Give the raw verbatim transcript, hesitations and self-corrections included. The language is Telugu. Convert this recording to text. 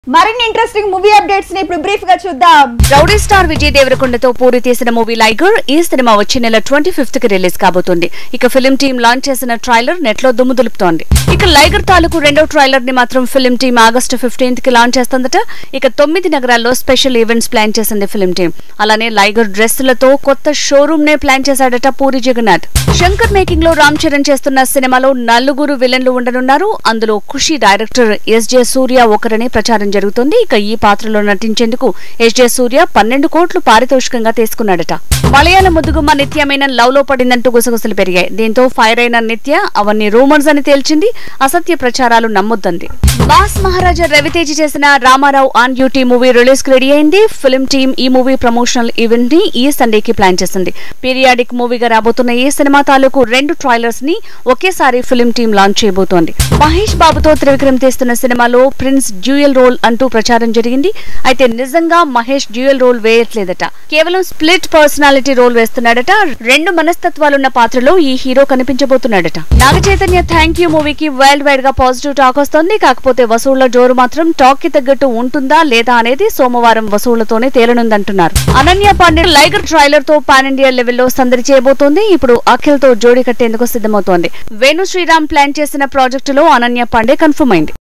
మరిన్ని ఇంట్రెస్టింగ్ మూవీ అప్డేట్స్ ని ఇప్పుడు బ్రీఫ్ గా చూద్దాం. రౌడీ స్టార్ విజయ్ దేవరకొండతో పూరి తీసిన మూవీ లైగర్ ఈ సినిమా వచ్చే నెల ట్వంటీ ఫిఫ్త్ కి రిలీజ్ కాబోతుంది. ఇక ఫిల్మ్ టీమ్ లాంచ్ చేసిన ట్రైలర్ నెట్ లో దుమ్ము దులుపుతోంది. ఇక లైగర్ తాలూకు రెండో ట్రైలర్ ని మాత్రం ఫిల్మ్ టీమ్ ఆగస్టు ఫిఫ్టీన్త్ కి లాంచ్ చేస్తుందట. ఇక తొమ్మిది నగరాల్లో స్పెషల్ ఈవెంట్స్ ప్లాన్ చేసింది ఫిల్మ్ టీమ్. అలానే లైగర్ డ్రెస్సులతో కొత్త షోరూమ్ నే ప్లాన్ చేశాడట పూరి జగన్నాథ్. శంకర్ మేకింగ్ లో రామ్ చరణ్ చేస్తున్న సినిమాలో నలుగురు విలన్లు ఉండనున్నారు. అందులో ఖుషి డైరెక్టర్ ఎస్ జే సూర్య ఒకరనే ప్రచారం జరుగుతోంది. ఇక ఈ పాత్రలో నటించేందుకు ఎస్ జే సూర్య పన్నెండు కోట్లు పారితోషికంగా తీసుకున్నాడట. మలయాళ ముద్దుగుమ్మ నిత్య మీనన్ లవ్ లో పడిందంటూ గుసగుసలు పెరిగాయి. దీంతో ఫైర్ అయిన నిత్య అవన్నీ రూమర్స్ అని తేల్చింది. అసత్య ప్రచారాలు నమ్మొద్దంది. మాస్ మహారాజా రవితేజ చేసిన Ramarao on duty movie release కి రెడీ అయింది. ఫిల్మ్ టీమ్ ఈ మూవీ ప్రమోషనల్ ఈవెంట్ ని ఈ సండేకి ప్లాన్ చేసింది. పీరియాడిక్ మూవీగా రాబోతున్న ఈ సినిమా తాలూకు రెండు ట్రైలర్స్ ని ఒకేసారి ఫిల్మ్ టీమ్ లాంచ్ చేయబోతోంది. మహేష్ బాబుతో త్రివిక్రమ్ తీస్తున్న సినిమాలో ప్రిన్స్ డ్యూయల్ రోల్ అంటూ ప్రచారం జరిగింది. అయితే నిజంగా మహేష్ డ్యూయల్ రోల్ వేయట్లేదట. కేవలం స్ప్లిట్ పర్సనాలిటీ రోల్ వేస్తున్నాడట. రెండు మనస్తత్వాలున్న పాత్రలో ఈ హీరో కనిపించబోతున్నాడట. నాగ చైతన్య థ్యాంక్ యూ మూవీకి వరల్డ్ వైడ్ గా పాజిటివ్ టాక్ వస్తోంది. కాకపోతే వసూళ్ల జోరు మాత్రం టాక్ కి తగ్గట్టు ఉంటుందా లేదా అనేది సోమవారం వసూళ్లతోనే తేలనుందంటున్నారు. అనన్య పాండే లైగర్ ట్రైలర్ తో పాన్ ఇండియా లెవెల్లో సందడి చేయబోతోంది. ఇప్పుడు అఖిల్ తో జోడీ కట్టేందుకు సిద్ధమవుతోంది. వేణు శ్రీరామ్ ప్లాన్ చేసిన ప్రాజెక్టులో అనన్య పాండే కన్ఫర్మ్ అయింది.